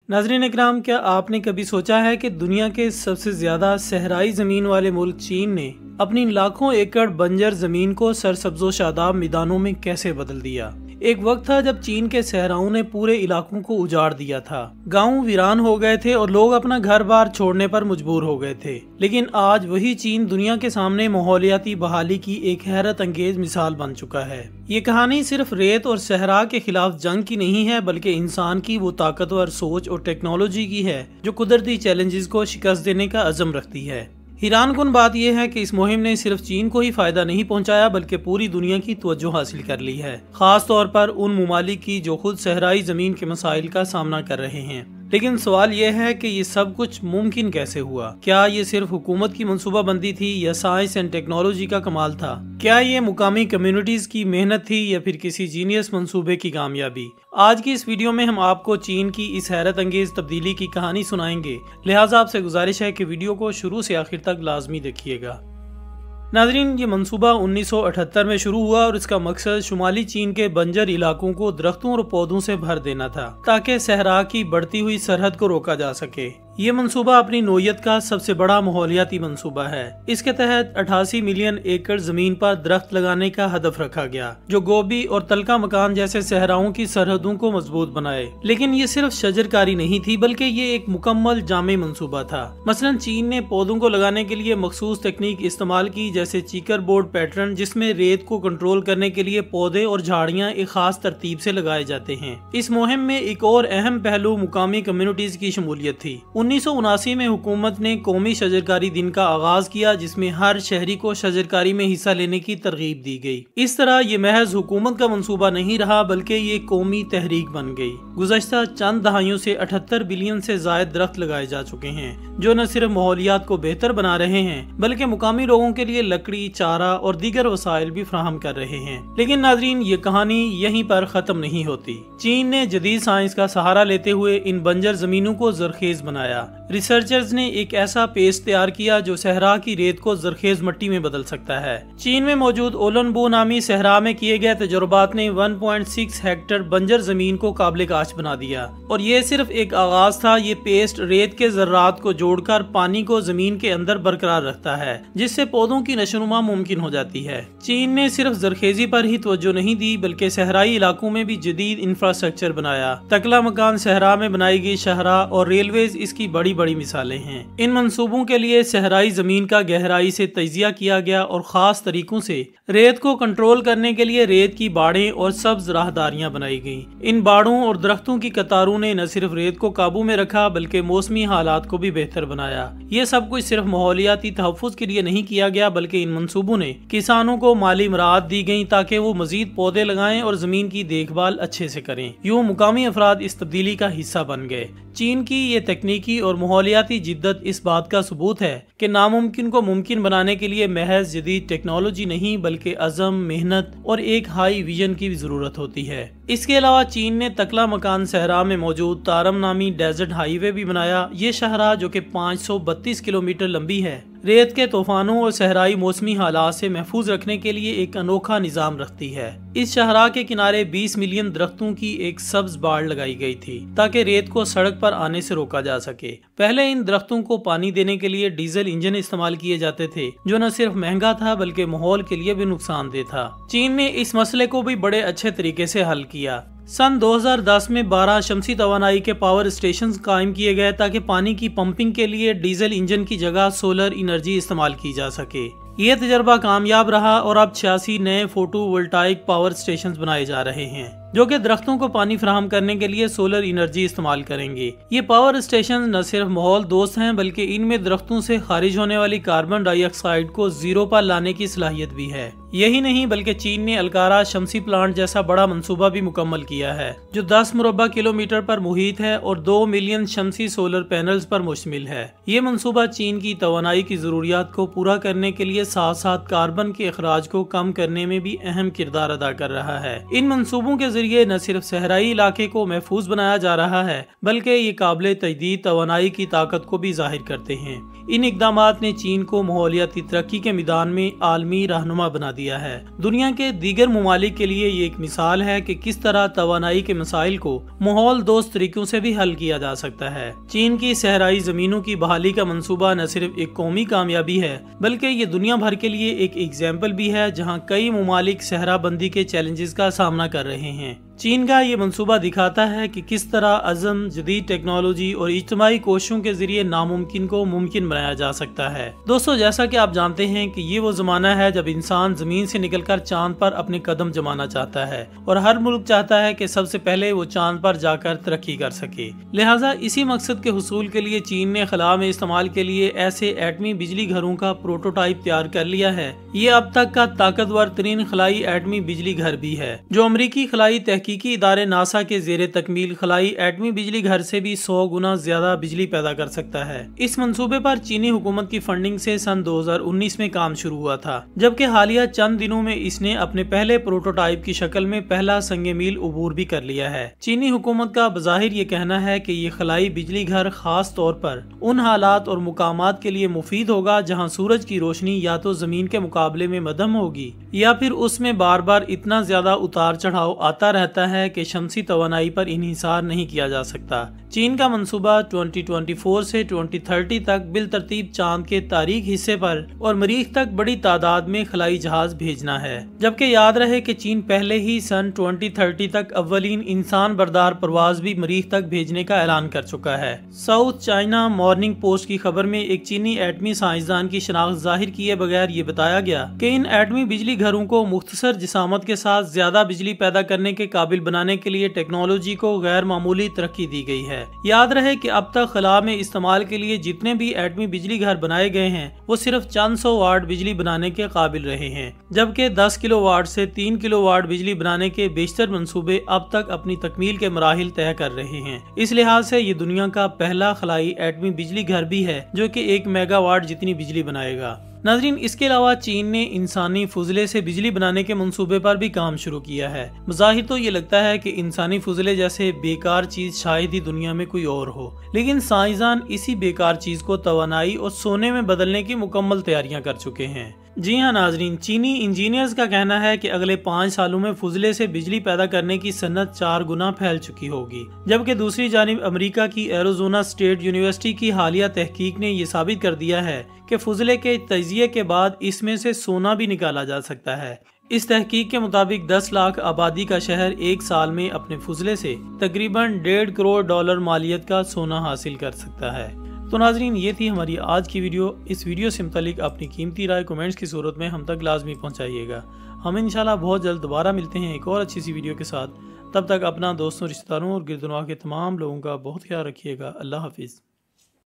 नाज़रीन इकराम, क्या आपने कभी सोचा है कि दुनिया के सबसे ज्यादा सहराई जमीन वाले मुल्क चीन ने अपनी लाखों एकड़ बंजर जमीन को सरसब्जो शादाब मैदानों में कैसे बदल दिया। एक वक्त था जब चीन के सहराओं ने पूरे इलाकों को उजाड़ दिया था। गांव वीरान हो गए थे और लोग अपना घर बार छोड़ने पर मजबूर हो गए थे। लेकिन आज वही चीन दुनिया के सामने माहौलियाती बहाली की एक हैरत अंगेज मिसाल बन चुका है। ये कहानी सिर्फ रेत और सहरा के खिलाफ जंग की नहीं है, बल्कि इंसान की वो ताकतवर सोच और टेक्नोलॉजी की है जो कुदरती चैलेंजेस को शिकस्त देने का अज़म रखती है। हैरानकुन बात यह है कि इस मुहिम ने सिर्फ चीन को ही फायदा नहीं पहुंचाया, बल्कि पूरी दुनिया की तवज्जो हासिल कर ली है, खास तौर पर उन ममालिक की जो खुद सहराई जमीन के मसाइल का सामना कर रहे हैं। लेकिन सवाल यह है कि ये सब कुछ मुमकिन कैसे हुआ। क्या ये सिर्फ हुकूमत की मंसूबाबंदी थी या साइंस एंड टेक्नोलॉजी का कमाल था? क्या ये मुकामी कम्युनिटीज की मेहनत थी या फिर किसी जीनियस मंसूबे की कामयाबी? आज की इस वीडियो में हम आपको चीन की इस हैरत अंगेज तब्दीली की कहानी सुनाएंगे, लिहाजा आपसे गुजारिश है कि वीडियो को शुरू से आखिर तक लाजमी देखिएगा। नाजरीन, ये मंसूबा 1978 में शुरू हुआ और इसका मकसद शुमाली चीन के बंजर इलाकों को दरख्तों और पौधों से भर देना था, ताकि सहरा की बढ़ती हुई सरहद को रोका जा सके। ये मंसूबा अपनी नोयत का सबसे बड़ा माहौलियाती मंसूबा है। इसके तहत 88 मिलियन एकड़ जमीन पर दरख्त लगाने का हदफ रखा गया, जो गोभी और तलका मकान जैसे सहराओं की सरहदों को मजबूत बनाए। लेकिन ये सिर्फ शजरकारी नहीं थी, बल्कि ये एक मुकम्मल जामे मंसूबा था। मसलन चीन ने पौधों को लगाने के लिए मखसूस तकनीक इस्तेमाल की, जैसे चीकर बोर्ड पैटर्न, जिसमें रेत को कंट्रोल करने के लिए पौधे और झाड़ियाँ एक खास तरतीब से लगाए जाते हैं। इस मुहिम में एक और अहम पहलू मुकामी कम्युनिटीज की शमूलियत थी। 1979 में हुकूमत ने कौमी शजरकारी दिन का आगाज किया, जिसमें हर शहरी को शजरकारी में हिस्सा लेने की तरगीब दी गई। इस तरह ये महज हुकूमत का मंसूबा नहीं रहा, बल्कि ये कौमी तहरीक बन गई। गुज़श्ता चंद दहाइयों से 78 बिलियन से जायद दरख्त लगाए जा चुके हैं, जो न सिर्फ माहौलियात को बेहतर बना रहे हैं, बल्कि मुकामी लोगों के लिए लकड़ी, चारा और दीगर वसाइल भी फराहम कर रहे हैं। लेकिन नाजरीन, ये कहानी यहीं पर खत्म नहीं होती। चीन ने जदीद साइंस का सहारा लेते हुए इन बंजर जमीनों को जरखेज बनाया। रिसर्चर्स ने एक ऐसा पेस्ट तैयार किया जो सहरा की रेत को जरखेज मिट्टी में बदल सकता है। चीन में मौजूद ओलनबो नामी सहरा में किए गए तजुर्बात ने 1.6 हेक्टेयर बंजर जमीन को काबिल काश्त बना दिया। और ये सिर्फ एक आगाज था। ये पेस्ट रेत के जर्रात को जोड़कर पानी को जमीन के अंदर बरकरार रखता है, जिससे पौधों की नशोनुमा मुमकिन हो जाती है। चीन ने सिर्फ जरखेजी पर ही तवज्जो नहीं दी, बल्कि सहराई इलाकों में भी जदीद इंफ्रास्ट्रक्चर बनाया। तकला मकान सहरा में बनाई गई शहरा और रेलवेज इसकी बड़ी बड़ी मिसालें हैं। इन मंसूबों के लिए सहराई जमीन का गहराई से तजिया किया गया और खास तरीकों से रेत को कंट्रोल करने के लिए रेत की बाड़ें और सब्ज राहदारियां बनाई गईं। इन बाड़ों और दरख्तों की कतारों ने न सिर्फ रेत को काबू में रखा, बल्कि मौसमी हालात को भी बेहतर बनाया। ये सब कुछ सिर्फ माहौलियाती तहफ़्फ़ुज़ के लिए नहीं किया गया, बल्कि इन मंसूबों ने किसानों को माली मराद दी गई, ताकि वो मजीद पौधे लगाएं और जमीन की देखभाल अच्छे से करें। यूँ मुकामी अफराद इस तब्दीली का हिस्सा बन गए। चीन की ये तकनीकी और माहौलियाती जिद्दत इस बात का सबूत है कि नामुमकिन को मुमकिन बनाने के लिए महज जदीद टेक्नोलॉजी नहीं, बल्कि अज़म, मेहनत और एक हाई विजन की भी जरूरत होती है। इसके अलावा चीन ने तकला मकान सहरा में मौजूद तारम नामी डेजर्ट हाईवे भी बनाया। ये शहरा, जो कि 532 किलोमीटर लंबी है, रेत के तूफानों और सहराई मौसमी हालात से महफूज रखने के लिए एक अनोखा निजाम रखती है। इस शहरा के किनारे 20 मिलियन दरख्तों की एक सब्ज बाड़ लगाई गई थी, ताकि रेत को सड़क पर आने से रोका जा सके। पहले इन दरख्तों को पानी देने के लिए डीजल इंजन इस्तेमाल किए जाते थे, जो न सिर्फ महंगा था, बल्कि माहौल के लिए भी नुकसानदेह था। चीन ने इस मसले को भी बड़े अच्छे तरीके से हल किया। सन 2010 में 12 शमसी तवानाई के पावर स्टेशन कायम किए गए, ताकि पानी की पंपिंग के लिए डीजल इंजन की जगह सोलर एनर्जी इस्तेमाल की जा सके। ये तजर्बा कामयाब रहा और अब 86 नए फोटोवोल्टाइक पावर स्टेशन बनाए जा रहे हैं, जो कि दरख्तों को पानी फराहम करने के लिए सोलर एनर्जी इस्तेमाल करेंगे। ये पावर स्टेशन न सिर्फ माहौल दोस्त हैं, बल्कि इनमें दरख्तों से खारिज होने वाली कार्बन डाइऑक्साइड को जीरो पर लाने की सलाहियत भी है। यही नहीं, बल्कि चीन ने अलकारा शमसी प्लांट जैसा बड़ा मंसूबा भी मुकम्मल किया है, जो 10 मुरब्बा किलोमीटर पर मुहित है और 2 मिलियन शमसी सोलर पैनल्स पर मुश्तमिल है। ये मंसूबा चीन की तवानाई की जरूरियात को पूरा करने के लिए साथ साथ कार्बन के अखराज को कम करने में भी अहम किरदार अदा कर रहा है। इन मंसूबों के जरिए न सिर्फ सहराई इलाके को महफूज बनाया जा रहा है बल्कि ये काबिल तजदीद तवानाई की ताकत को भी जाहिर करते हैं। इन इकदामात ने चीन को माहौलियाती तरक्की के मैदान में आलमी रहनुमा बना दिया है। दुनिया के दीगर ममालिक के लिए ये एक मिसाल है कि किस तरह तवानाई के मसाइल को माहौल दोस्त तरीकों से भी हल किया जा सकता है। चीन की सहराई जमीनों की बहाली का मंसूबा न सिर्फ एक कौमी कामयाबी है बल्कि ये दुनिया भर के लिए एक एग्जाम्पल भी है जहाँ कई ममालिक सहरा बंदी के चैलेंजेस का सामना कर रहे हैं। चीन का ये मंसूबा दिखाता है कि किस तरह अज़म, जदीद टेक्नोलॉजी और इज्तिमाई कोशिशों के जरिए नामुमकिन को मुमकिन बनाया जा सकता है। दोस्तों, जैसा कि आप जानते हैं कि ये वो जमाना है जब इंसान जमीन से निकलकर चांद पर अपने कदम जमाना चाहता है और हर मुल्क चाहता है कि सबसे पहले वो चांद पर जाकर तरक्की कर सके। लिहाजा इसी मकसद के हुसूल के लिए चीन ने खला में इस्तेमाल के लिए ऐसे एटमी बिजली घरों का प्रोटोटाइप तैयार कर लिया है। ये अब तक का ताकतवर तरीन खलाई एटमी बिजली घर भी है, जो अमरीकी खलाई तहकीकी इदारे नासा के जेरे तकमील खलाई एटमी बिजली घर से भी 100 गुना ज्यादा बिजली पैदा कर सकता है। इस मंसूबे पर चीनी हुकूमत की फंडिंग से सन 2019 में काम शुरू हुआ था, जबकि हालिया चंद दिनों में इसने अपने पहले प्रोटोटाइप की शक्ल में पहला संगे मील उबूर भी कर लिया है। चीनी हुकूमत का बज़ाहिर ये कहना है कि ये खलाई बिजली घर खास तौर पर उन हालात और मुकामात के लिए मुफीद होगा जहाँ सूरज की रोशनी या तो जमीन के मुकाबले में मध्यम होगी या फिर उसमें बार बार इतना ज्यादा उतार चढ़ाव आता रहता है कि शमसी तवानाई पर इन्हिसार नहीं किया जा सकता। चीन का मंसूबा 2024 से 2030 तक बिलतरतीब चांद के तारीख हिस्से पर और मरीख तक बड़ी तादाद में खलाई जहाज भेजना है, जबकि याद रहे कि चीन पहले ही सन 2030 तक अव्वलीन इंसान बरदार परवाज भी मरीख तक भेजने का ऐलान कर चुका है। साउथ चाइना मॉर्निंग पोस्ट की खबर में एक चीनी एटमी साइंसदान की शनाख्त जाहिर किए बगैर ये बताया गया कि इन एटमी बिजली घरों को मुख्तसर जिसामत के साथ ज्यादा बिजली पैदा करने के काबिल बनाने के लिए टेक्नोलॉजी को गैर मामूली तरक्की दी गई है। याद रहे कि अब तक खला में इस्तेमाल के लिए जितने भी एटमी बिजली घर बनाए गए हैं वो सिर्फ चंद सौ वाट बिजली बनाने के काबिल रहे हैं, जबकि 10 किलोवाट से 3 किलोवाट बिजली बनाने के बेशतर मंसूबे अब तक अपनी तकमील के मराहिल तय कर रहे हैं। इस लिहाज से ये दुनिया का पहला खलाई एटमी बिजली घर भी है जो कि 1 मेगावाट जितनी बिजली बनाएगा। नाजरीन, इसके अलावा चीन ने इंसानी फुजले से बिजली बनाने के मंसूबे पर भी काम शुरू किया है। बज़ाहिर तो ये लगता है कि इंसानी फुजले जैसे बेकार चीज शायद ही दुनिया में कोई और हो, लेकिन साइंसदान इसी बेकार चीज को तवानाई और सोने में बदलने की मुकम्मल तैयारियां कर चुके हैं। जी हाँ नाजरीन, चीनी इंजीनियर्स का कहना है कि अगले 5 सालों में फुजले से बिजली पैदा करने की सन्नत 4 गुना फैल चुकी होगी, जबकि दूसरी जानिब अमेरिका की एरिज़ोना स्टेट यूनिवर्सिटी की हालिया तहकीक ने ये साबित कर दिया है कि फुजले के तजिए के बाद इसमें से सोना भी निकाला जा सकता है। इस तहकीक के मुताबिक 10 लाख आबादी का शहर 1 साल में अपने फुजले से तकरीबन $1.5 करोड़ मालियत का सोना हासिल कर सकता है। तो नाजरीन, ये थी हमारी आज की वीडियो। इस वीडियो से मुतालिक अपनी कीमती राय कमेंट्स की सूरत में हम तक लाजमी पहुंचाइएगा। हम इंशाल्लाह बहुत जल्द दोबारा मिलते हैं एक और अच्छी सी वीडियो के साथ। तब तक अपना, दोस्तों, रिश्तेदारों और गिरदनवा के तमाम लोगों का बहुत ख्याल रखिएगा। अल्लाह हाफिज़।